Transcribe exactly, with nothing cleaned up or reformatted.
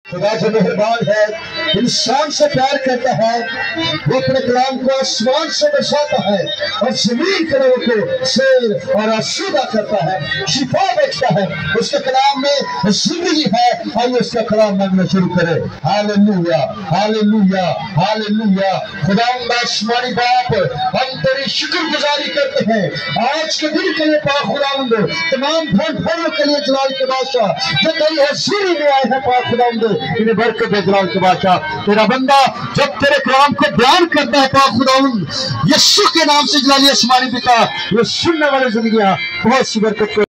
खुदा जो मेहरबान है, इंसान से प्यार करता है, वो अपने कलाम को आसमान से बरसाता है और जमीन के लोगों को शेर और आसूदा करता है, शिफा बचता है। उसके कलाम में जिंदगी है। आइए उसका कलाम मांगना शुरू करें। Hallelujah, hallelujah, hallelujah. खुदावंद आसमानी बाप, हम तेरी शुक्रगुजारी करते हैं आज के दिन के लिए। पाक खुदावंद, तमाम धन धर्म के लिए जलाल के बादशाह जो तेरी हज़ूरी में आए हैं, पाक खुदावंद इन्हें बरकत दे जलाल के बादशाह। तेरा बंदा जब तेरे कलाम को बयान करता है, पाक खुदावंद यीशु के नाम से जलाली आसमानी पिता, ये सुनने वाली जिंदगियां बहुत सी बरकत